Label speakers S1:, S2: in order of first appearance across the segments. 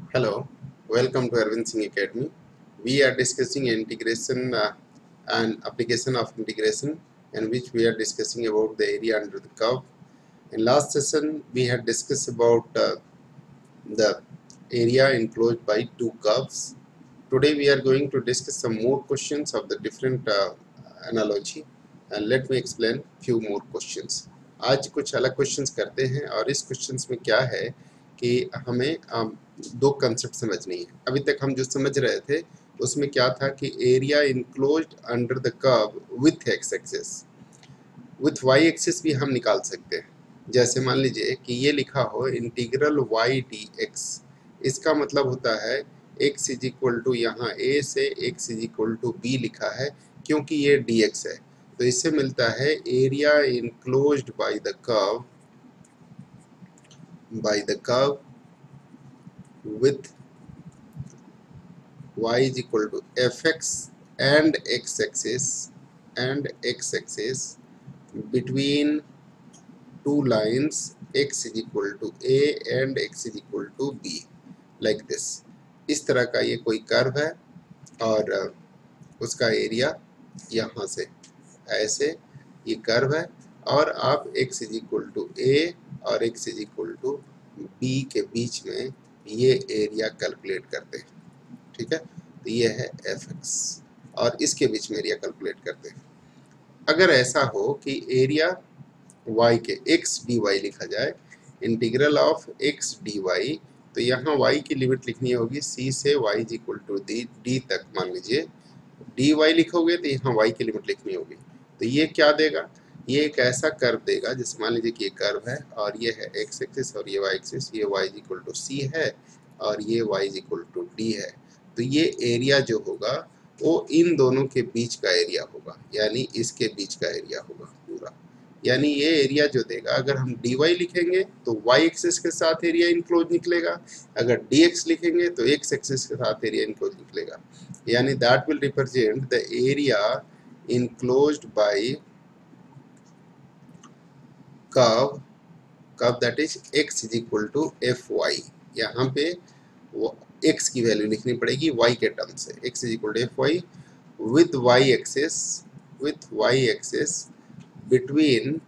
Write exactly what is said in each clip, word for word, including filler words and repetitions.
S1: Hello, welcome to Arbind Singh Academy. We are discussing integration uh, and application of integration, in which we are discussing about the area under the curve. In last session, we had discussed about uh, the area enclosed by two curves. Today, we are going to discuss some more questions of the different uh, analogy, and let me explain few more questions. आज कुछ अलग questions करते हैं और इस questions में क्या है कि हमें um, दो कंसेप्ट समझनी है। अभी तक हम जो समझ रहे थे उसमें क्या था कि area enclosed under the curve with x axis, with y axis भी हम निकाल सकते हैं। जैसे मान लीजिए कि ये लिखा हो इंटीग्रल वाई डी एक्स, इसका मतलब होता है x इज इक्वल टू यहाँ a से x is equal to b लिखा है क्योंकि ये dx है, तो इससे मिलता है area enclosed by the curve by the curve with y is equal to fx and x axis and x axis between two lines x is equal to a and x is equal to b, like this। इस तरह का ये कोई curve है और उसका area यहाँ से ऐसे ये कर्व है और आप x is equal to a और x is equal to b के बीच में ये एरिया कैलकुलेट करते हैं, ठीक है। तो ये है fx और इसके बीच में एरिया कैलकुलेट करते हैं। अगर ऐसा हो कि एरिया y के x dy लिखा जाए, इंटीग्रल ऑफ x dy, तो यहाँ y की लिमिट लिखनी होगी c से y is equal to d तक। मान लीजिए dy लिखोगे तो यहाँ y की लिमिट लिखनी होगी। तो ये क्या देगा, ये एक ऐसा कर्व देगा जैसे मान लीजिए कि ये कर्व है और ये है x एक्सिस और ये y एक्सिस, ये y is equal to c है और ये y is equal to d है। तो ये एरिया जो होगा वो इन दोनों के बीच का एरिया होगा, यानी इसके बीच का एरिया होगा पूरा। यानी ये एरिया जो देगा, अगर हम dy लिखेंगे तो y एक्सिस के साथ एरिया इनक्लोज निकलेगा, अगर dx लिखेंगे तो x एक्सिस के साथ एरिया इनक्लोज निकलेगा। यानी that will represent the area enclosed by curve curve that is x is equal to fy। यहाँ पे x की वैल्यू लिखनी पड़ेगी y के टर्म से, x is equal to fy with y axis with y axis between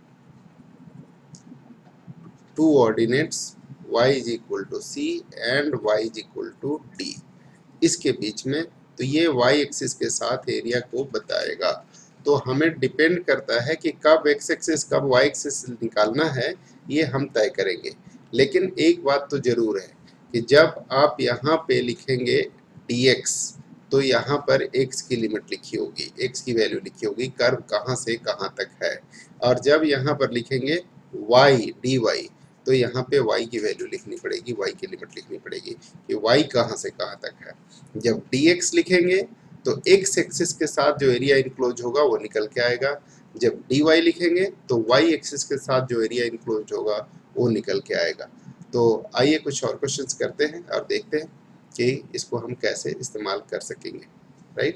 S1: two ordinates y is equal to c and y is equal to d, इसके बीच में। तो ये y एक्सिस के साथ एरिया को बताएगा। तो हमें डिपेंड करता है कि कब x एक्सिस कब y एक्सिस निकालना है, ये हम तय करेंगे। लेकिन एक बात तो जरूर है कि जब आप यहाँ पे लिखेंगे dx तो यहाँ पर x की लिमिट लिखी होगी, x की वैल्यू लिखी होगी, कर्व कहाँ से कहाँ तक है। और जब यहाँ पर लिखेंगे y dy तो यहाँ पे y की वैल्यू लिखनी पड़ेगी, y की लिमिट लिखनी पड़ेगी कि y कहाँ से कहाँ तक है। जब dx लिखेंगे तो x एक्सिस के साथ जो एरिया इनक्लोज होगा वो निकल के आएगा, जब dy लिखेंगे तो y एक्सिस के साथ जो एरिया इनक्लोज होगा वो निकल के आएगा। तो आइए कुछ और क्वेश्चंस करते हैं और देखते हैं कि इसको हम कैसे इस्तेमाल कर सकेंगे, राइट।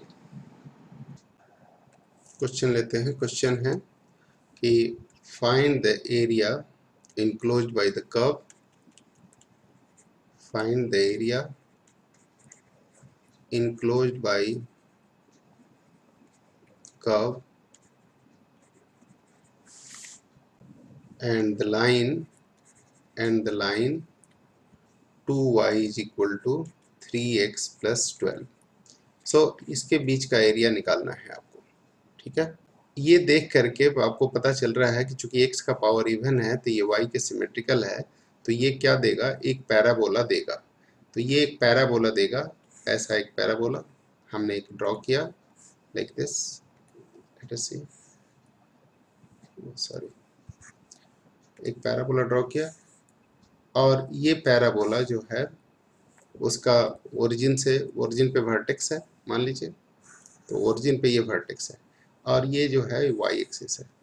S1: क्वेश्चन लेते हैं। क्वेश्चन है कि find the area enclosed by the curve, find the area enclosed by curve and the line and the line two y is equal to three x plus twelve. So इसके बीच का area निकालना है आपको, ठीक है। ये देख करके आपको पता चल रहा है कि चूंकि x का पावर इवन है तो ये y के सिमेट्रिकल है, तो ये क्या देगा, एक पैराबोला देगा। तो ये एक पैराबोला देगा, ऐसा एक पैराबोला हमने एक ड्रॉ किया like this, let us see, sorry, एक पैराबोला ड्रॉ किया और ये पैराबोला जो है उसका ओरिजिन से ओरिजिन पे वर्टेक्स है मान लीजिए, तो ओरिजिन पे ये वर्टेक्स है और ये जो है y एक्सिस है।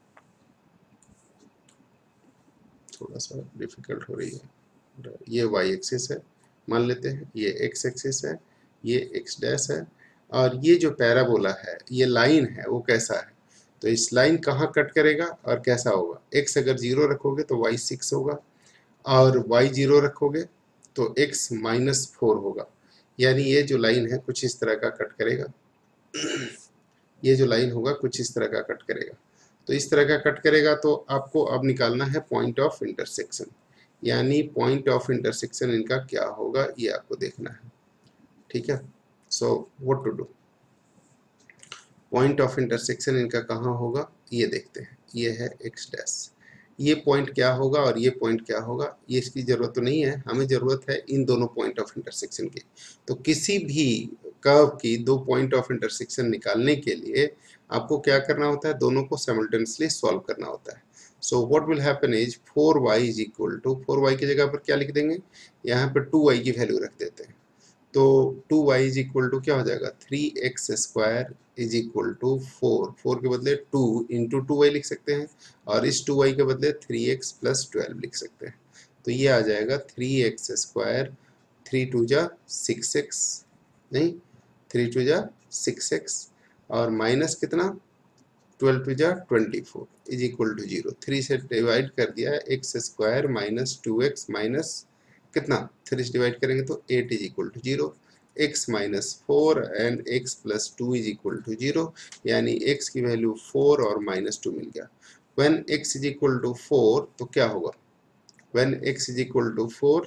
S1: थोड़ा सा डिफिकल्ट हो रही है, ये y एक्सिस है मान लेते हैं, ये x एक्सिस है, ये x डैश है और ये जो पैराबोला है ये लाइन है वो कैसा है, तो इस लाइन कहाँ कट करेगा और कैसा होगा। x अगर जीरो रखोगे तो y सिक्स होगा और y जीरो रखोगे तो x माइनस फोर होगा, यानी ये जो लाइन है कुछ इस तरह का कट करेगा। ये जो लाइन होगा कुछ इस तरह का कट करेगा। तो इस तरह का कट करेगा तो आपको अब निकालना है पॉइंट ऑफ इंटरसेक्शन, यानी पॉइंट ऑफ इंटरसेक्शन इनका क्या होगा ये आपको देखना है। ठीक है, so what to do, point of intersection इनका कहाँ होगा ये देखते हैं। ये है एक्स डैश, ये पॉइंट क्या होगा और ये पॉइंट क्या होगा, ये इसकी जरूरत तो नहीं है, हमें जरूरत है इन दोनों पॉइंट ऑफ इंटरसेक्शन की। तो किसी भी कर्व की दो पॉइंट ऑफ इंटरसेक्शन निकालने के लिए आपको क्या करना होता है, दोनों को साइमल्टेनियसली सॉल्व करना होता है। So what will happen is four y is equal to, four y की जगह पर क्या लिख देंगे, यहाँ पे टू वाई की वैल्यू रख देते हैं। तो two y is equal to क्या हो जाएगा, three x square is equal to four, four के बदले टू इंटू टू वाई लिख सकते हैं, और इस टू वाई के बदले थ्री एक्स प्लस ट्वेल्व लिख सकते हैं। तो ये आ जाएगा three x square, three two जा सिक्स एक्स, नहीं थ्री टू जा सिक्स एक्स, और माइनस कितना ट्वेल्व टू जा twenty four is equal to zero. Three से डिवाइड कर दिया है, x square minus two x minus कितना, थ्री से डिवाइड करेंगे तो eight is equal to zero, x minus four and x plus two is equal to zero, यानी x की वैल्यू फोर और माइनस टू मिल गया। When x is equal to four तो क्या होगा, when x is equal to four,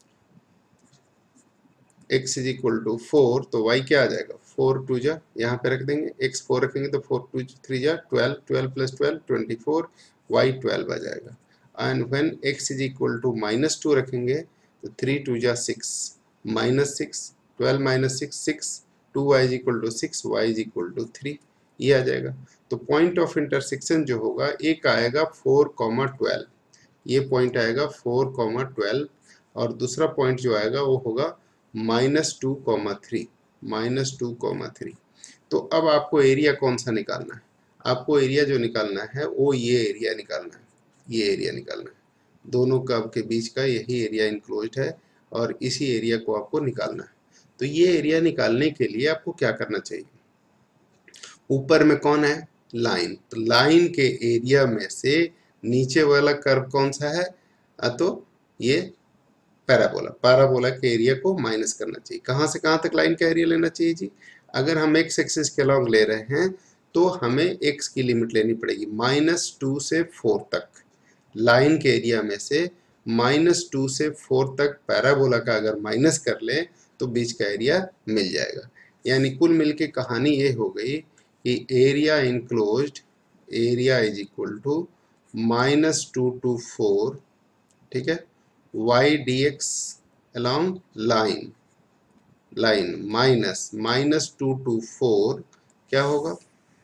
S1: x is equal to four तो y क्या आ जाएगा, फोर टू जा यहाँ पे रख देंगे, x फोर रखेंगे तो फोर टू थ्री जा twelve, twelve plus twelve twenty four, y twelve आ जाएगा। And when x is equal to minus two रखेंगे तो थ्री टू जा six, minus six, twelve minus six six, two y is equal to six, y is equal to three, ये आ जाएगा। तो point of intersection जो होगा एक आएगा फोर कॉमा ट्वेल्व, ये पॉइंट आएगा फोर कॉमा ट्वेल्व, और दूसरा पॉइंट जो आएगा वो होगा minus two comma three, minus two comma three. तो अब आपको एरिया कौन सा निकालना है, आपको एरिया जो निकालना है वो ये एरिया निकालना है, ये एरिया निकालना है, दोनों कर्व के बीच का यही एरिया इनक्लोज्ड है और इसी एरिया को आपको निकालना है। तो ये एरिया निकालने के लिए आपको क्या करना चाहिए, ऊपर में कौन है, लाइन, तो लाइन के एरिया में से नीचे वाला कर्व कौन सा है, तो ये पैराबोला, पैराबोला के एरिया को माइनस करना चाहिए। कहाँ से कहाँ तक लाइन का एरिया लेना चाहिए जी, अगर हम एक्स एक्सिस के अलॉन्ग ले रहे हैं तो हमें एक्स की लिमिट लेनी पड़ेगी माइनस टू से फोर तक, लाइन के एरिया में से माइनस टू से फोर तक पैराबोला का अगर माइनस कर ले तो बीच का एरिया मिल जाएगा। यानी कुल मिलके कहानी ये हो गई कि area enclosed, area is equal to minus two two four, ठीक है, y d x along line, line minus minus two two four क्या होगा,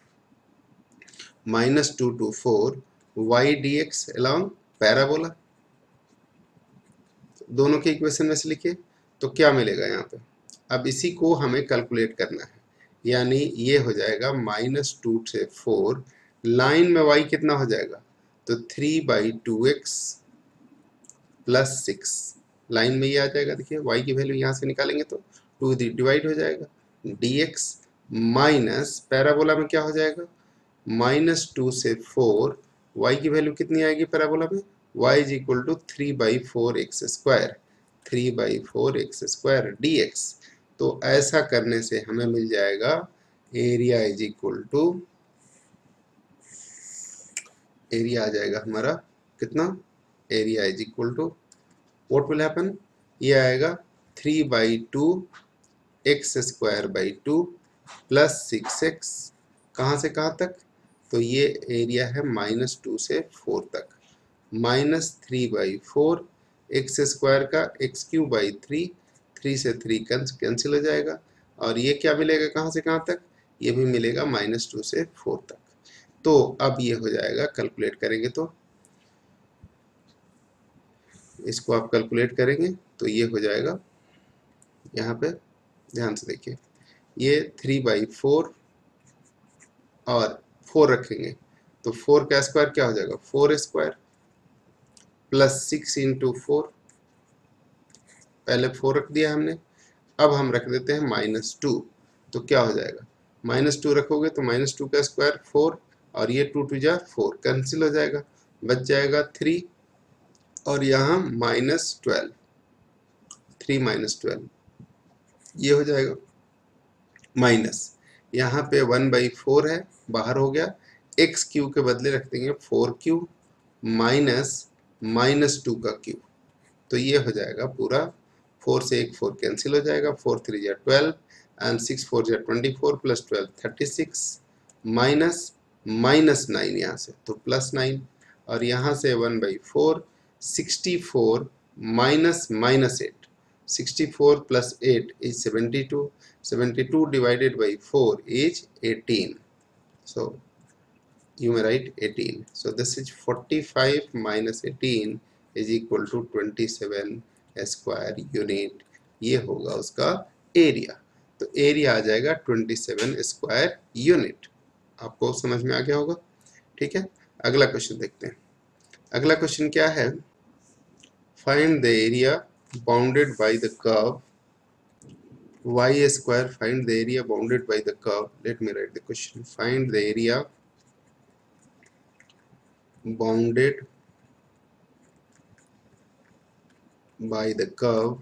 S1: minus two two four y d x along parabola, दोनों के इक्वेशन में से लिखिए तो क्या मिलेगा यहाँ पे। अब इसी को हमें कैलकुलेट करना है, यानी ये हो जाएगा माइनस टू से फोर, लाइन में y कितना हो जाएगा, तो three by two x plus six, line में ये आ जाएगा, देखिए y की वैल्यू यहाँ से निकालेंगे तो टू डिवाइड हो जाएगा, dx माइनस पैराबोला में क्या हो जाएगा, माइनस टू से फोर, y की वैल्यू कितनी आएगी पैराबोला में, y is equal to three by four x square, three by four x square d x. तो ऐसा करने से हमें मिल जाएगा area is equal to, area आ जाएगा हमारा कितना, area is equal to what will happen, ये आएगा three by two x square by two plus six x, कहाँ से कहाँ तक, तो ये एरिया है माइनस टू से फोर तक, minus three by four x square का x cube by three, three से थ्री कैंसिल हो जाएगा, और ये क्या मिलेगा कहाँ से कहाँ तक, ये भी मिलेगा माइनस टू से फोर तक। तो अब ये हो जाएगा, कैलकुलेट करेंगे तो इसको आप कैलकुलेट करेंगे तो ये हो जाएगा, यहाँ पे ध्यान से देखिए, ये थ्री बाई फोर और फोर रखेंगे तो फोर का स्क्वायर क्या हो जाएगा, four square plus six into four, पहले फोर रख दिया हमने, अब हम रख देते हैं माइनस टू, तो क्या हो जाएगा, माइनस टू रखोगे तो माइनस टू का स्क्वायर फोर, और ये टू टू जा फोर कैंसिल हो जाएगा, बच जाएगा थ्री, और यहाँ minus twelve, three minus twelve, ये हो जाएगा माइनस, यहाँ पे वन बाई फोर है बाहर हो गया, एक्स क्यू के बदले रख देंगे four cube minus minus two का क्यू, तो ये हो जाएगा पूरा, फोर से एक फोर कैंसिल हो जाएगा, फोर थ्री जा ट्वेल्व एंड सिक्स फोर जा twenty four plus twelve thirty six minus minus nine यहाँ से तो प्लस नाइन, और यहाँ से one by four sixty four minus minus eight, sixty four plus eight is seventy two, seventy two divided by four is eighteen, so you may write eighteen, so this is forty-five minus eighteen is equal to twenty-seven square unit, ये होगा उसका area, तो area आ जाएगा twenty-seven square unit. आपको समझ में आ गया होगा, ठीक है। अगला क्वेश्चन देखते हैं। अगला क्वेश्चन क्या है, find the area bounded by the curve y square, find the area bounded by the curve. Let me write the question. Find the area bounded by the curve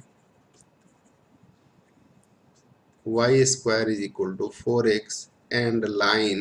S1: y square is equal to four x and line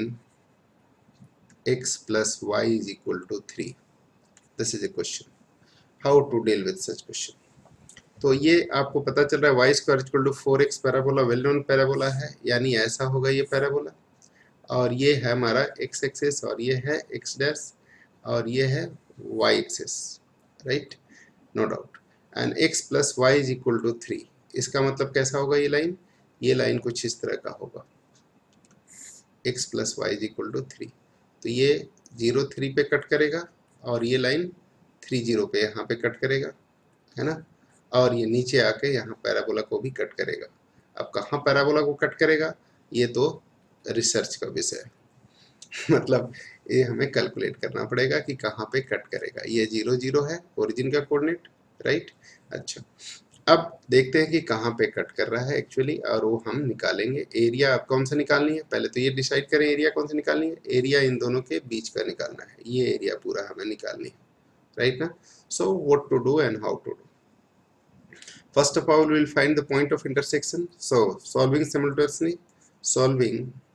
S1: x plus y is equal to three. This is a question. How to deal with such question? तो ये आपको पता चल रहा है y square equal to four x parabola well known parabola है, यानी ऐसा होगा ये पैराबोला, और ये है हमारा एक्स एक्सिस और ये है एक्स डैश और ये है y axis, right, no doubt, and x plus y is equal to three. इसका मतलब कैसा होगा ये लाइन, ये लाइन कुछ इस तरह का होगा, x plus y is equal to three, तो ये जीरो थ्री पे कट करेगा और ये लाइन थ्री जीरो पे यहाँ पे कट करेगा, है ना, और ये नीचे आके यहाँ पैराबोला को भी कट करेगा। अब कहाँ पैराबोला को कट करेगा ये तो रिसर्च का विषय है मतलब ये हमें कैलकुलेट करना पड़ेगा कि कहाँ पे कट करेगा। ये जीरो जीरो है ओरिजिन का कोऑर्डिनेट, राइट। अच्छा, अब देखते हैं कि कहाँ पे कट कर रहा है एक्चुअली, और वो हम निकालेंगे। एरिया अब कौन सा निकालनी है, पहले तो ये डिसाइड करें एरिया कौन सा निकालनी है। एरिया इन दोनों के बीच का निकालना है, ये एरिया पूरा हमें निकालनी है, राइट ना। So what to do and how to do. First of all, we will find the point of intersection. So, solving simultaneously, solving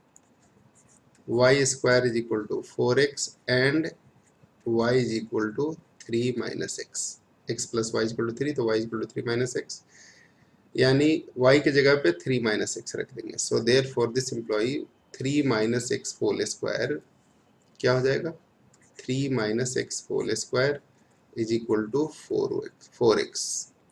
S1: y square is equal to four x and y is equal to three minus x. x plus y is equal to three, तो y is equal to three minus x. यानी y के जगह पे three minus x रख देंगे. So, therefore, this employee three minus x whole square क्या हो जाएगा? three minus x whole square is equal to four x. four x.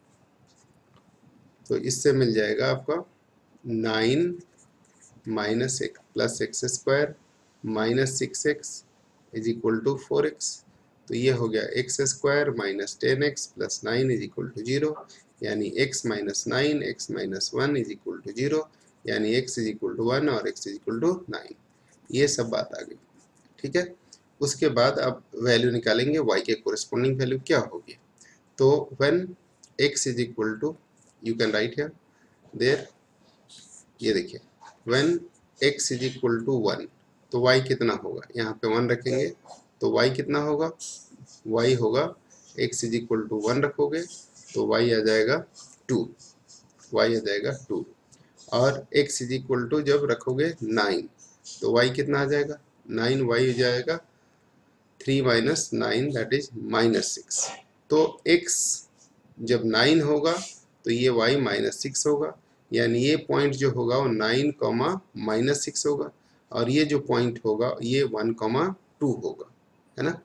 S1: तो इससे मिल जाएगा आपका nine minus x plus x square minus six x is equal to four x, तो ये हो गया x square minus ten x plus nine is equal to zero, यानी x minus nine x minus one is equal to zero, यानी x is equal to one और x is equal to nine. ये सब बात आ गई, ठीक है। उसके बाद अब वैल्यू निकालेंगे, वाई के कोरिस्पोंडिंग वैल्यू क्या होगी। तो when x is equal to, you can write here there, ये देखिए when x is equal to one, तो y कितना होगा, यहाँ पे वन रखेंगे तो y कितना होगा, y होगा x is equal to one रखोगे तो y आ जाएगा टू, y आ जाएगा टू, और x is equal to जब रखोगे नाइन तो y कितना आ जाएगा, नाइन, y हो जाएगा three minus nine that is minus six. तो x जब नाइन होगा तो ये y माइनस सिक्स होगा, यानी ये पॉइंट जो होगा वो नाइन कॉमा माइनस सिक्स होगा, और ये जो पॉइंट होगा ये वन कॉमा टू होगा, है ना।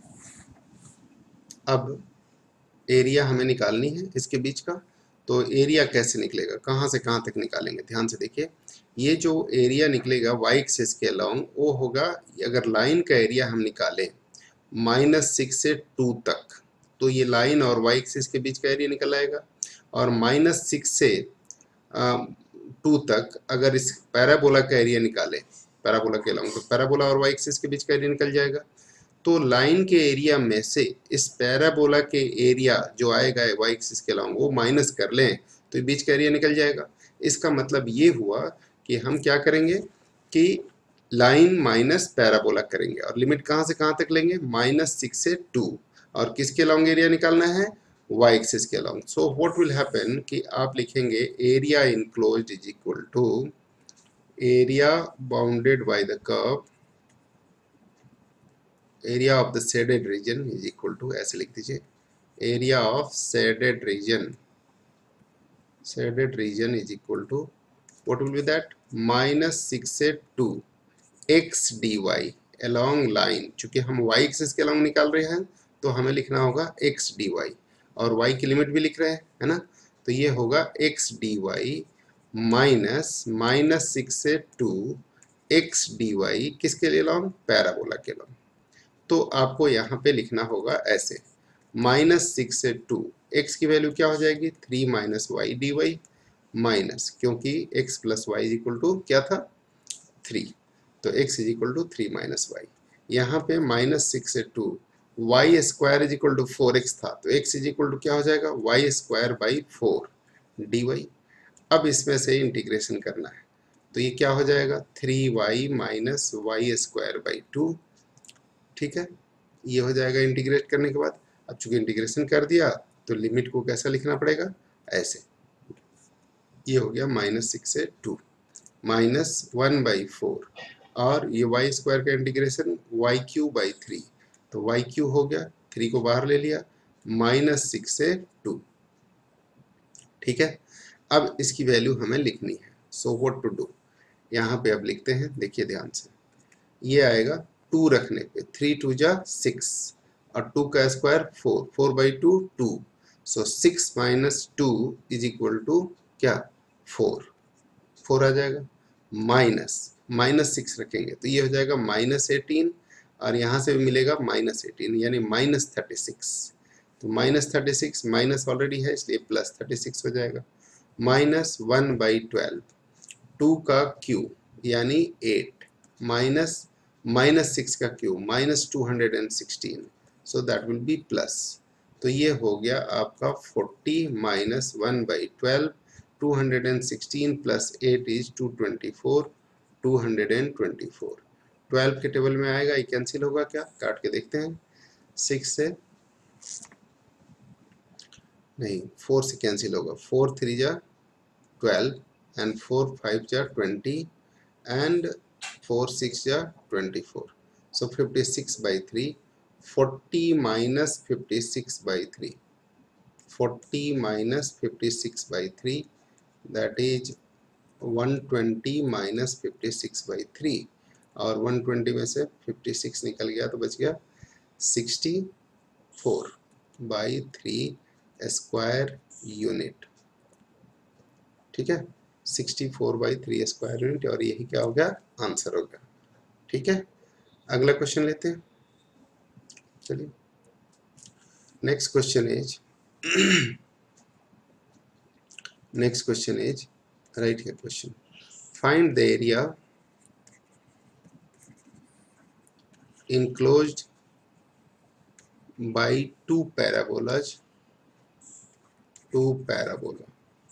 S1: अब एरिया हमें निकालनी है इसके बीच का, तो एरिया कैसे निकलेगा, कहाँ से कहाँ तक निकालेंगे, ध्यान से देखिए। ये जो एरिया निकलेगा वाई एक्सिस के अलोंग वो होगा, अगर लाइन का एरिया हम निकालें माइनस सिक्स से टू तक, तो ये लाइन और वाई एक्सिस के बीच का एरिया निकल आएगा, और माइनस सिक्स से टू तक अगर इस पैराबोला का एरिया निकाले, पैराबोला के अलावा, तो पैराबोला और वाई एक्सिस के बीच का एरिया निकल जाएगा। तो लाइन के एरिया में से इस पैराबोला के एरिया जो आएगा वाई एक्सिस के अलावा वो माइनस कर लें तो बीच का एरिया निकल जाएगा। इसका मतलब ये हुआ कि हम क्या करेंगे कि लाइन माइनस पैराबोला करेंगे, और लिमिट कहाँ से कहाँ तक लेंगे, माइनस सिक्स से टू, और किसके लॉन्ग एरिया निकालना है, वाई एक्सिस के along. So what will happen कि आप लिखेंगे area enclosed is equal to area bounded by the curve, area of the shaded region is equal to, ऐसे लिख दीजिए, area of shaded region, shaded region is equal to what will be that minus six से two x dy along line। चूंकि हम y axis के along निकाल रहे हैं तो हमें लिखना होगा x dy, और y की लिमिट भी लिख रहे हैं, है ना, तो ये होगा x dy minus minus six से टू x dy किसके लिए along, पैराबोला के along। तो आपको यहाँ पे लिखना होगा ऐसे, माइनस सिक्स से टू, x की वैल्यू क्या हो जाएगी, three minus y d y, minus, क्योंकि x plus y is equal to क्या था, थ्री, तो x is equal to three minus y. यहाँ पे माइनस सिक्स से two, y square is equal to four x था, तो x इज इक्वल टू क्या हो जाएगा, y square by four d y. अब इसमें से इंटीग्रेशन करना है, तो ये क्या हो जाएगा, three y minus y square by two, ठीक है, ये हो जाएगा इंटीग्रेट करने के बाद। अब चूंकि इंटीग्रेशन कर दिया तो लिमिट को कैसा लिखना पड़ेगा, ऐसे, ये हो गया माइनस सिक्स से two, minus one by four, और ये वाई स्क्वायर का integration y cube by three, तो वाई क्यू हो गया, थ्री को बाहर ले लिया, माइनस सिक्स से टू, ठीक है। अब इसकी वैल्यू हमें लिखनी है, सो व्हाट टू डू, यहाँ पे अब लिखते हैं, देखिए ध्यान से, ये आएगा टू रखने पे, थ्री टू जा सिक्स, और टू का square four, four by two two, so six minus two is equal to क्या, फोर, फोर आ जाएगा, माइनस माइनस सिक्स रखेंगे तो ये हो जाएगा माइनस एटीन, और यहाँ से भी मिलेगा माइनस एटीन, यानी माइनस थर्टी सिक्स, तो minus thirty six minus already है इसलिए प्लस थर्टी सिक्स हो जाएगा, minus one by twelve, two का क्यू यानी एट, माइनस माइनस सिक्स का cube minus two hundred and sixteen, so that will be plus, तो ये हो गया आपका forty minus one by twelve, two hundred and sixteen plus eight is two twenty four, two hundred twenty four, twelve के table में आएगा, ये cancel होगा क्या, काट के देखते हैं, सिक्स से नहीं, फोर से कैंसिल होगा, फोर थ्री जा ट्वेल्व एंड फोर फाइव जा ट्वेंटी एंड फोर सिक्स जा twenty four, so fifty six by three, forty minus fifty six by three, forty minus fifty six by three, that is one twenty minus fifty six by three, और one twenty में से fifty six निकल गया तो बच गया sixty four by three square unit, ठीक है, sixty four by three square unit, और यही क्या हो गया, आंसर हो गया, ठीक है। अगला क्वेश्चन लेते हैं, चलिए, next question is next question is, right here question, find the area enclosed by two parabolas, two parabola,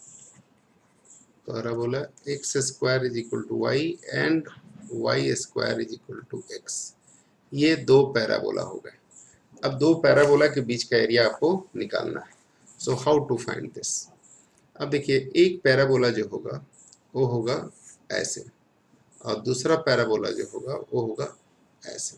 S1: parabola x square is equal to y and y square is equal to x, ये दो parabola हो गए। अब दो parabola के बीच का area आपको निकालना है, so how to find this. अब देखिए, एक पैराबोला जो होगा वो होगा ऐसे, और दूसरा पैराबोला जो होगा वो होगा ऐसे,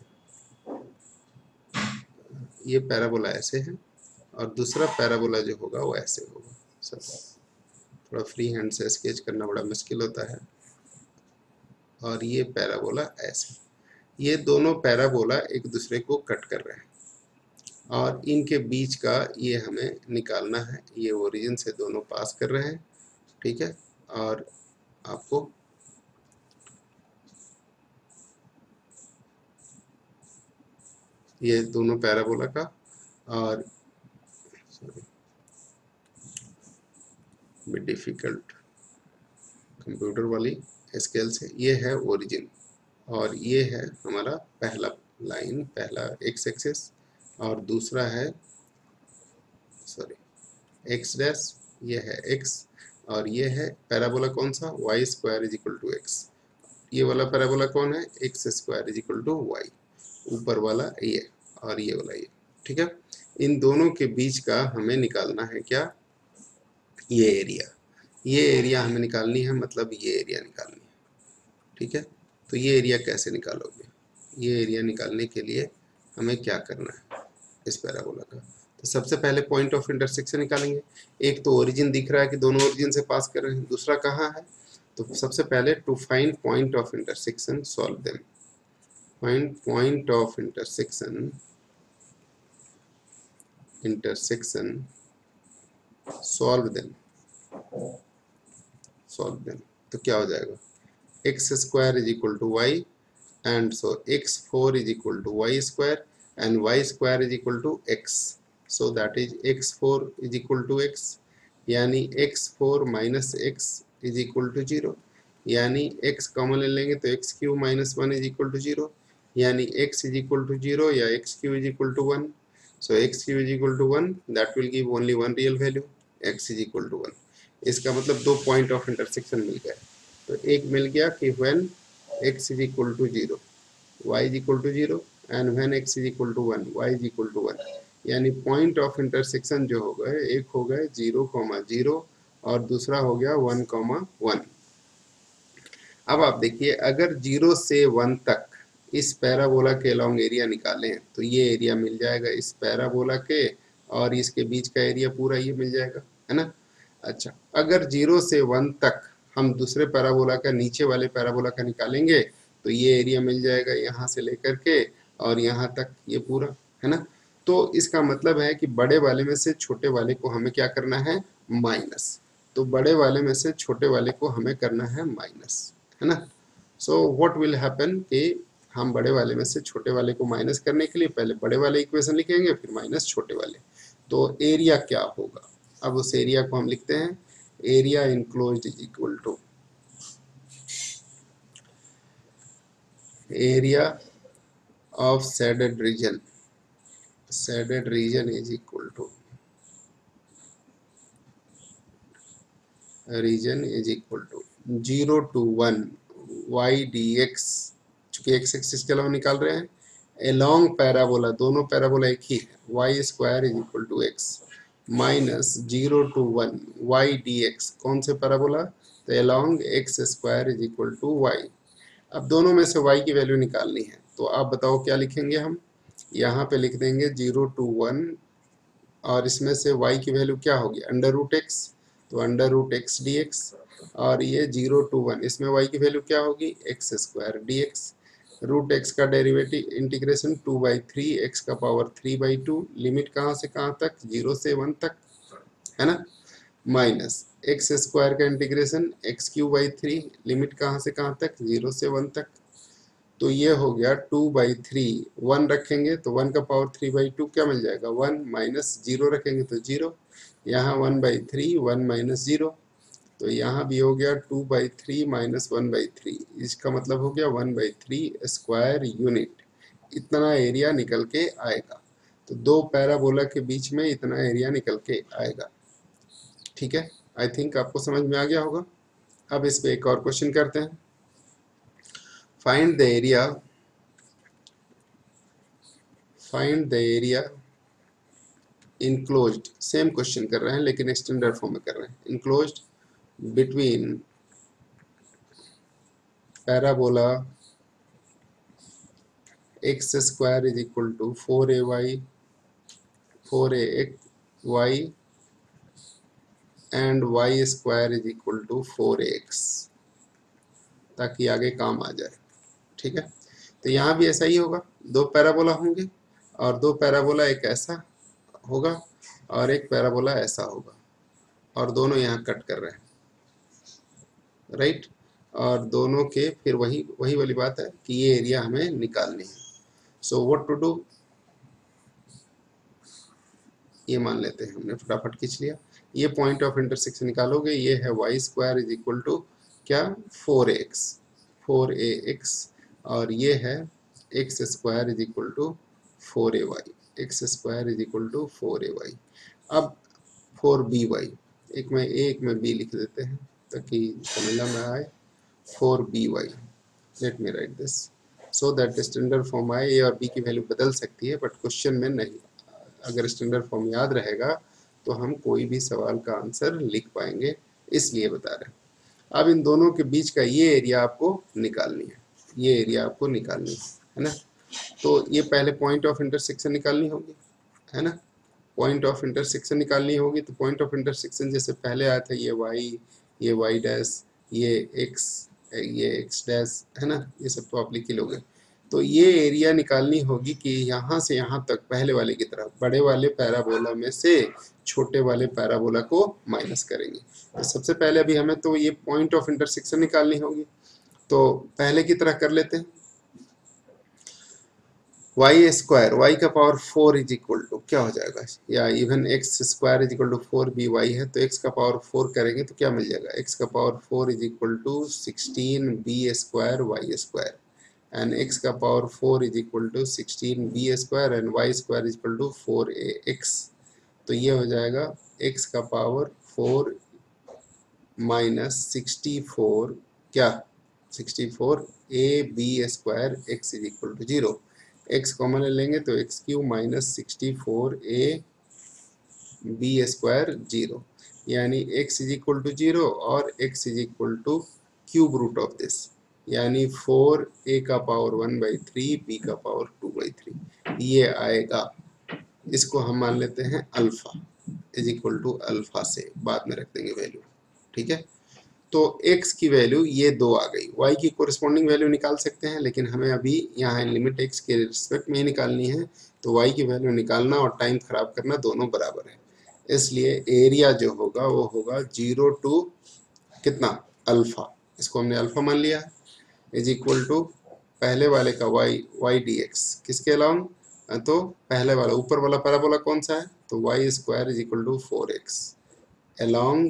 S1: ये पैराबोला ऐसे है और दूसरा पैराबोला जो होगा वो ऐसे होगा। सब थोड़ा फ्री हैंड से स्केच करना बड़ा मुश्किल होता है, और ये पैराबोला ऐसे, ये दोनों पैराबोला एक दूसरे को कट कर रहे हैं, और इनके बीच का ये हमें निकालना है, ये ओरिजिन से दोनों पास कर रहे हैं, ठीक है, और आपको ये दोनों पैराबोला का, और सॉरी डिफिकल्ट कंप्यूटर वाली स्केल से, ये है ओरिजिन, और ये है हमारा पहला लाइन, पहला एक्स एक्सिस, और दूसरा है सॉरी एक्स डैश, ये है एक्स, और ये है पैराबोला कौन सा, y square is equal to x, ये वाला पैराबोला कौन है, x square is equal to y, ऊपर वाला ये और ये वाला ये, ठीक है। इन दोनों के बीच का हमें निकालना है क्या, ये एरिया। ये एरिया हमें निकालनी है, मतलब ये एरिया निकालनी है। ठीक है, तो ये एरिया कैसे निकालोगे? ये एरिया निकालने के लिए हमें क्या करना है इस पैराबोला का? तो सबसे पहले पॉइंट ऑफ इंटरसेक्शन निकालेंगे। एक तो ओरिजिन दिख रहा है कि दोनों ओरिजिन से पास कर रहे हैं, दूसरा कहाँ है? तो सबसे पहले to find point of intersection solve them. Find point of intersection intersection solve them solve them तो क्या हो जाएगा? X square is equal to y, and so x four is equal to y square and y square is equal to x, so that is x four is equal to x, यानी x four minus x is equal to zero, यानी x common ले लेंगे तो x cube minus one is equal to zero, यानी x is equal to zero या x cube is equal to one, so x cube is equal to one, that will give only one real value, x is equal to one। इसका मतलब दो point of intersection मिल गए। तो एक मिल गया कि when x is equal to zero, y is equal to zero and when x is equal to one, y is equal to one, यानी पॉइंट ऑफ इंटरसेक्शन जो हो गए, एक हो गए जीरो कॉमा जीरो और दूसरा हो गया वन कॉमा वन। अब आप देखिए, अगर जीरो से वन तक इस पैराबोला के लॉन्ग एरिया निकालें तो ये एरिया मिल जाएगा इस पैराबोला के, और इसके बीच का एरिया पूरा ये मिल जाएगा, है ना। अच्छा, अगर जीरो से वन तक हम दूसरे पैराबोला का, नीचे वाले पैराबोला का निकालेंगे तो ये एरिया मिल जाएगा यहाँ से लेकर के और यहाँ तक ये पूरा, है ना। तो इसका मतलब है कि बड़े वाले में से छोटे वाले को हमें क्या करना है, माइनस। तो बड़े वाले में से छोटे वाले को हमें करना है माइनस, है ना। सो व्हाट विल हैपन कि हम बड़े वाले में से छोटे वाले को माइनस करने के लिए पहले बड़े वाले इक्वेशन लिखेंगे, फिर माइनस छोटे वाले। तो एरिया क्या होगा? अब उस एरिया को हम लिखते हैं, area enclosed is equal to area of shaded region, shaded region is equal to region is equal to zero to one y dx, चूंकि x एक्सिस के अलावा निकाल रहे हैं, along पैराबोला, दोनों पैराबोला एक ही है, y square is equal to x minus zero two one y dx, कौन से पैराबोला? तो along x square is equal to y। अब दोनों में से y की वैल्यू निकालनी है, तो आप बताओ क्या लिखेंगे हम? यहाँ पे लिख देंगे जीरो टू वन और इसमें से y की वैल्यू क्या होगी, अंडर रूट एक्स, तो under root x d x, और ये जीरो टू वन, इसमें y की वैल्यू क्या होगी, x square d x, root x का derivative integration two by three x का power three by two, limit कहाँ से कहाँ तक, जीरो से वन तक, है ना, माइनस एक्स स्क्वायर का integration x cube by three, limit कहाँ से कहाँ तक, जीरो से वन तक। तो ये हो गया टू बाई थ्री, वन रखेंगे तो वन का पावर थ्री बाई टू क्या मिल जाएगा, वन, माइनस जीरो रखेंगे तो जीरो, यहाँ one by three, one minus zero, तो यहाँ भी हो गया two by three minus one by three, इसका मतलब हो गया one by three square unit. इतना एरिया निकल के आएगा। तो दो पैराबोला के बीच में इतना एरिया निकल के आएगा। ठीक है, आई थिंक आपको समझ में आ गया होगा। अब इस पे एक और क्वेश्चन करते हैं। Find the area find the area enclosed, same question कर रहे हैं लेकिन एक्सटेंडेड फॉर्म में कर रहे हैं। Enclosed between parabola x square is equal to four a y four a x y and y square is equal to four x, ताकि आगे काम आ जाए। ठीक है, तो यहाँ भी ऐसा ही होगा, दो पैराबोला होंगे और दो पैराबोला, एक ऐसा होगा और एक पैराबोला ऐसा होगा, और दोनों यहाँ कट कर रहे हैं, राइट। और दोनों के फिर वही वही वाली बात है कि ये एरिया हमें निकालनी है। सो व्हाट टू डू, ये मान लेते हैं हमने, फटाफट खींच लिया। ये पॉइंट ऑफ इंटरसेक्शन निकालोगे, ये है y square is equal to क्या, four x four a x, और ये है x square is equal to four a y x square is equal to four a y. अब फोर बी वाई, एक में ए एक में बी लिख देते हैं ताकि समझना में आए। Four b y, let me write this so that standard form आए। ए और बी की वैल्यू बदल सकती है बट क्वेश्चन में नहीं अगर स्टैंडर्ड फॉर्म याद रहेगा तो हम कोई भी सवाल का आंसर लिख पाएंगे, इसलिए बता रहे हैं। अब इन दोनों के बीच का ये एरिया आपको निकालनी है, ये एरिया आपको निकालनी है, है ना। तो ये पहले पॉइंट ऑफ इंटरसेक्शन निकालनी होगी, है ना। पॉइंट ऑफ इंटरसेक्शन निकालनी होगी, तो पॉइंट ऑफ इंटरसेक्शन जैसे पहले आया था, ये वाई, ये वाई डैश, ये एक्स, ये एक्स डैश, है ना, ये सब तो आप लिख ही लोगे। तो ये एरिया निकालनी होगी कि यहाँ से यहाँ तक पहले वाले की तरफ, बड़े वाले पैराबोला में से छोटे वाले पैराबोला को माइनस करेंगे। तो सबसे पहले अभी हमें तो ये पॉइंट ऑफ इंटरसेक्शन निकालनी होगी, तो पहले की तरह कर लेते हैं। वाई स्क्वायर, वाई का power four is equal to क्या हो जाएगा, या even x square is equal to four b y है, तो एक्स का पावर फोर करेंगे तो क्या मिल जाएगा, एक्स का power four is equal to sixteen b square y square, and x का power four is equal to sixteen b square and y square is equal to four a x. तो ये हो जाएगा एक्स का power four minus sixty four क्या, sixty four a b square x is equal to zero. X common ले लेंगे तो x cube minus sixty four a b square zero, यानी x is equal to zero और x is equal to cube root of this, यानी four a का power one by three b का power two by three, ये आएगा। इसको हम मान लेते हैं alpha is equal to alpha से बाद में रख देंगे वैल्यू, ठीक है। तो x की वैल्यू ये दो आ गई, y की कोरिस्पॉन्डिंग वैल्यू निकाल सकते हैं, लेकिन हमें अभी यहाँ लिमिट x के रिस्पेक्ट में ही निकालनी है, तो y की वैल्यू निकालना और टाइम खराब करना दोनों बराबर है, इसलिए एरिया जो होगा वो होगा जीरो टू कितना अल्फा, इसको हमने अल्फा मान लिया है, इज इक्वल टू पहले वाले का y y डी एक्स किसके अलाउंग, तो पहले वाला ऊपर वाला पैराबोला कौन सा है, तो y square is equal to four x along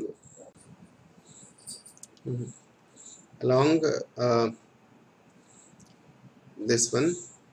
S1: along uh, this one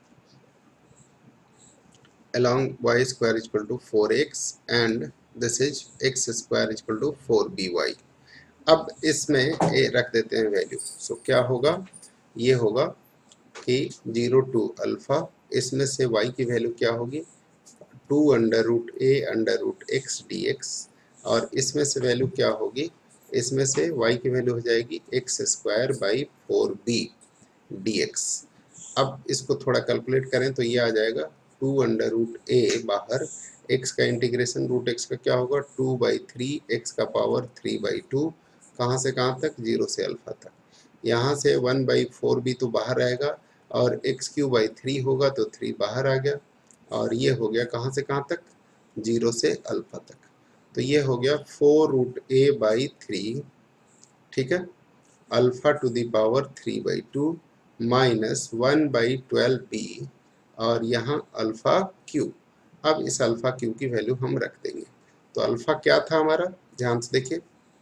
S1: along y square is equal to four x and this is x square is equal to four b y। अब इसमें ए रख देते हैं value, सो क्या होगा, ये होगा कि जीरो टू अल्फा, इसमें से y की वैल्यू क्या होगी, two under root a under root x d x, और इसमें से वैल्यू क्या होगी, इसमें से y की वैल्यू हो जाएगी x square by four b d x. अब इसको थोड़ा कैलकुलेट करें तो ये आ जाएगा टू अंडर रूट ए, बाहर x का इंटीग्रेशन रूट x का क्या होगा, टू बाई थ्री एक्स का पावर थ्री बाई टू, कहाँ से कहाँ तक, जीरो से अल्फा तक, यहाँ से वन बाई फोर बी तो बाहर आएगा और एक्स क्यू बाई थ्री होगा तो थ्री बाहर आ गया, और ये हो गया कहाँ से कहाँ तक, जीरो से अल्फा तक, तो ये हो गया four root a by three, ठीक है, alpha to the power three by two minus one by twelve b, और यहाँ अल्फा क्यू। अब इस अल्फा क्यू की वैल्यू हम रख देंगे, तो अल्फा क्या था हमारा, ध्यान से देखिए,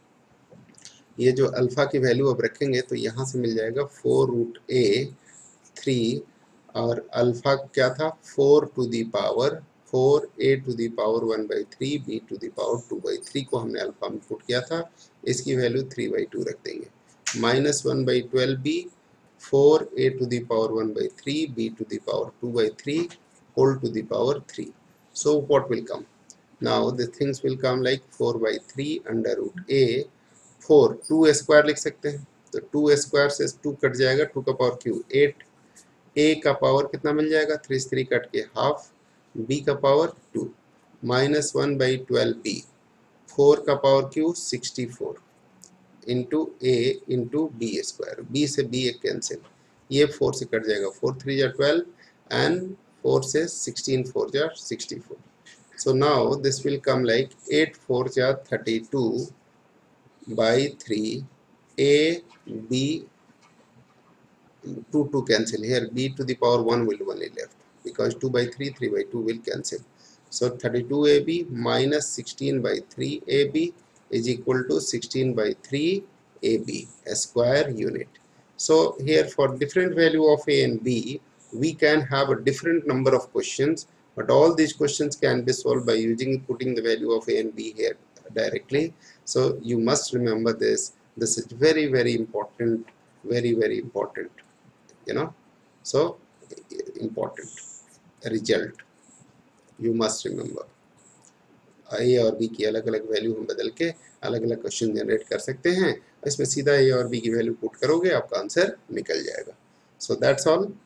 S1: ये जो अल्फा की वैल्यू अब रखेंगे तो यहाँ से मिल जाएगा फोर रूट ए थ्री, और अल्फा क्या था, four to the power four a to the power one by three b to the power two by three को हमने अल्फा में पुट किया था, इसकी वैल्यू थ्री बाई टू रख देंगे, minus one by twelve b, four a to the power one by three b to the power two by three whole to the power three. So what will come, now the things will come like four by three under root a, four two square लिख सकते हैं, तो two square से two cut जाएगा, two का power cube eight, a का power कितना मिल जाएगा, थ्री थ्री कट के हाफ, बी का power two, minus one by twelve b, four का power cube sixty four into a into b square, b से बी एक कैंसिल, ये फोर से कट जाएगा, फोर थ्री जा ट्वेल्व एंड फोर से सिक्सटीन फोर जा sixty four, so now this will come like eight four जा thirty two by three, a b two to cancel here, b to the power one will only left because two by three, three by two will cancel, so thirty-two a b minus sixteen by three a b is equal to sixteen by three a b a square unit. So here for different value of a and b we can have a different number of questions, but all these questions can be solved by using putting the value of a and b here directly. So you must remember this, this is very very important, very very important, you know, so important result you must remember. A और b की अलग अलग value हम बदल के अलग अलग question generate कर सकते हैं। इसमें सीधा ए और बी की वैल्यू पुट करोगे, आपका आंसर निकल जाएगा। So that's all.